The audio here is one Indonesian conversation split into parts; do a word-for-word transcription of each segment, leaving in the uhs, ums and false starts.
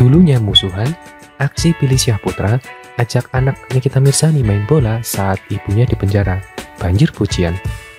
Dulunya musuhan, aksi Billy Syahputra ajak anak Nikita Mirzani main bola saat ibunya di penjara. Banjir pujian.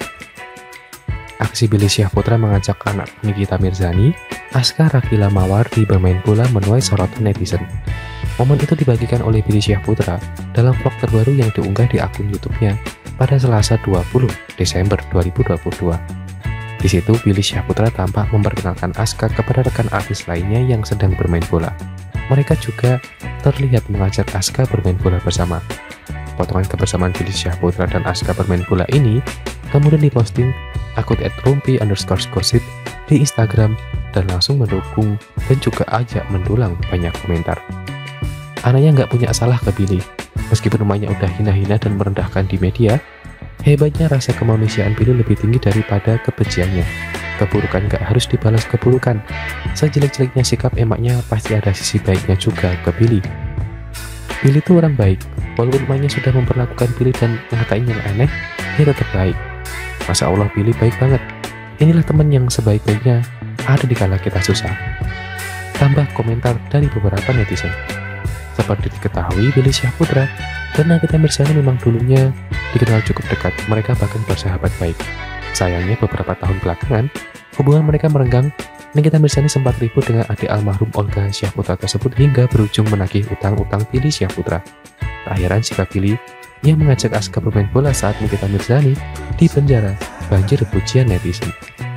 Aksi Billy Syahputra mengajak anak Nikita Mirzani, Aska Rakila Mawardi bermain bola menuai sorotan netizen. Momen itu dibagikan oleh Billy Syahputra dalam vlog terbaru yang diunggah di akun YouTube-nya pada Selasa dua puluh Desember dua ribu dua puluh dua. Di situ, Billy Syahputra tampak memperkenalkan Aska kepada rekan artis lainnya yang sedang bermain bola. Mereka juga terlihat mengajak Aska bermain bola bersama. Potongan kebersamaan Billy Syahputra dan Aska bermain bola ini kemudian diposting akun et rumpi underscore gosip di Instagram dan langsung mendukung dan juga ajak mendulang banyak komentar. Anaknya nggak punya salah ke Billy, meskipun rumahnya udah hina-hina dan merendahkan di media. Hebatnya rasa kemanusiaan Billy lebih tinggi daripada kebenciannya. Keburukan gak harus dibalas keburukan. Sejelek-jeleknya sikap emaknya pasti ada sisi baiknya juga ke Billy. Billy itu orang baik, walaupun emaknya sudah memperlakukan Billy dan ngatain yang aneh, dia tetap baik. Masya Allah, Billy baik banget. Inilah teman yang sebaik-baiknya ada di kala kita susah. Tambah komentar dari beberapa netizen. Seperti diketahui, Billy Syahputra dan Nikita Mirzani memang dulunya dikenal cukup dekat, mereka bahkan bersahabat baik. Sayangnya beberapa tahun belakangan, hubungan mereka merenggang. Nikita Mirzani sempat ribut dengan adik almarhum Olga Syahputra tersebut hingga berujung menagih utang-utang Billy Syahputra. Tak heran sikap Billy yang mengajak Aska bermain bola saat Nikita Mirzani di penjara banjir pujian netizen.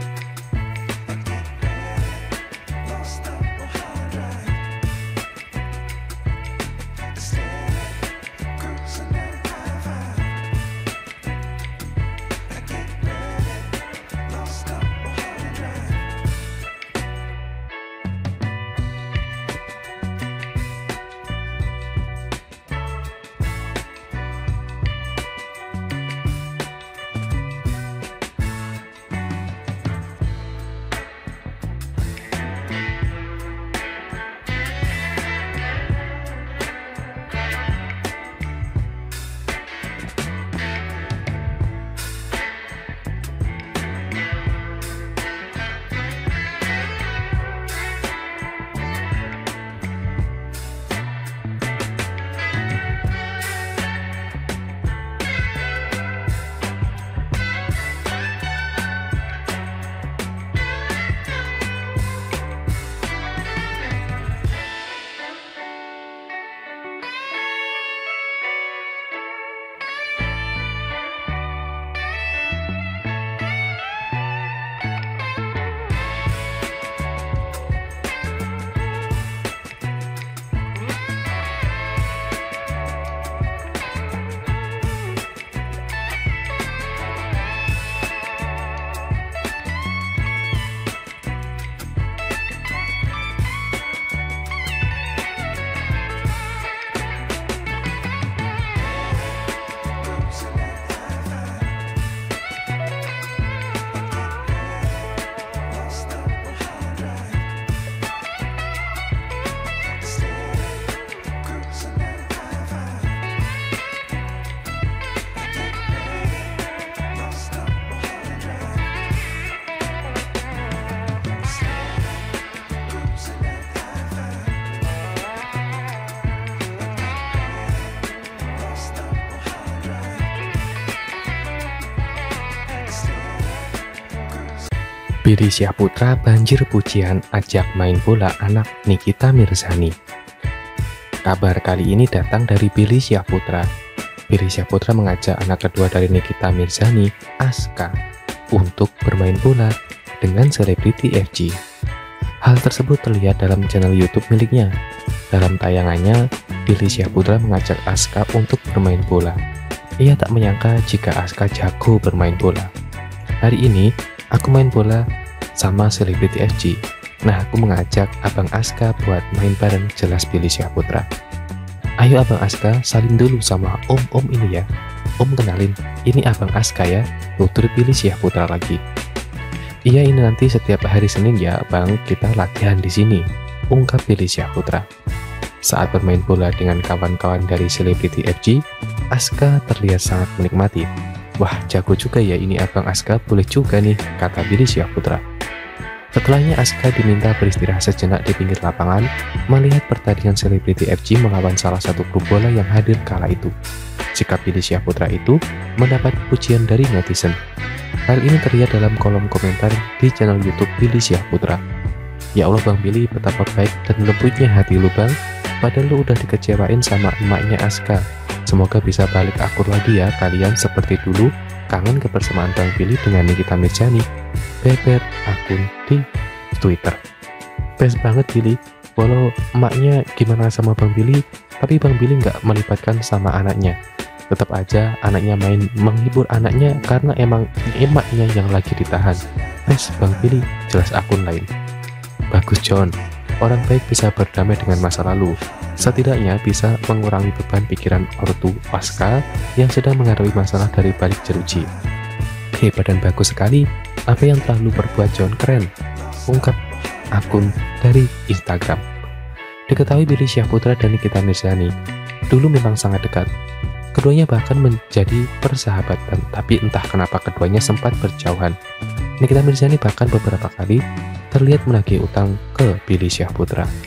Billy Syahputra banjir pujian ajak main bola anak Nikita Mirzani. Kabar kali ini datang dari Billy Syahputra. Billy Syahputra mengajak anak kedua dari Nikita Mirzani, Aska, untuk bermain bola dengan selebriti F G. Hal tersebut terlihat dalam channel YouTube miliknya. Dalam tayangannya, Billy Syahputra mengajak Aska untuk bermain bola. Ia tak menyangka jika Aska jago bermain bola. Hari ini, aku main bola sama selebriti F G. Nah, aku mengajak Abang Aska buat main bareng, jelas Billy Syahputra. Ayo Abang Aska, salim dulu sama om-om ini ya. Om kenalin, ini Abang Aska ya, tutur Billy Syahputra lagi. Iya, ini nanti setiap hari Senin ya Bang, kita latihan di sini, ungkap Billy Syahputra. Saat bermain bola dengan kawan-kawan dari selebriti F G, Aska terlihat sangat menikmati. Wah, jago juga ya ini Abang Aska, boleh juga nih, kata Billy Syahputra. Setelahnya Aska diminta beristirahat sejenak di pinggir lapangan, melihat pertandingan selebriti F C melawan salah satu klub bola yang hadir kala itu. Sikap Billy Syahputra itu mendapat pujian dari netizen. Hal ini terlihat dalam kolom komentar di channel YouTube Billy Syahputra. "Ya Allah Bang Billy, betapa baik dan lembutnya hati lu Bang, padahal lu udah dikecewain sama emaknya Aska. Semoga bisa balik akur lagi ya kalian seperti dulu. Kangen kebersamaan Bang Billy dengan Nikita Mirzani," beber akun di Twitter. Best banget Billy, walau emaknya gimana sama Bang Billy, tapi Bang Billy nggak melibatkan sama anaknya. Tetap aja anaknya main menghibur anaknya karena emang emaknya yang lagi ditahan. Best Bang Billy, jelas akun lain. Bagus John, orang baik bisa berdamai dengan masa lalu. Setidaknya bisa mengurangi beban pikiran ortu Aska yang sedang menghadapi masalah dari balik jeruji. Hebat dan bagus sekali, apa yang telah lu perbuat John, keren, ungkap akun dari Instagram. Diketahui Billy Syahputra dan Nikita Mirzani dulu memang sangat dekat. Keduanya bahkan menjadi persahabatan, tapi entah kenapa keduanya sempat berjauhan. Nikita Mirzani bahkan beberapa kali terlihat menagih utang ke Billy Syahputra.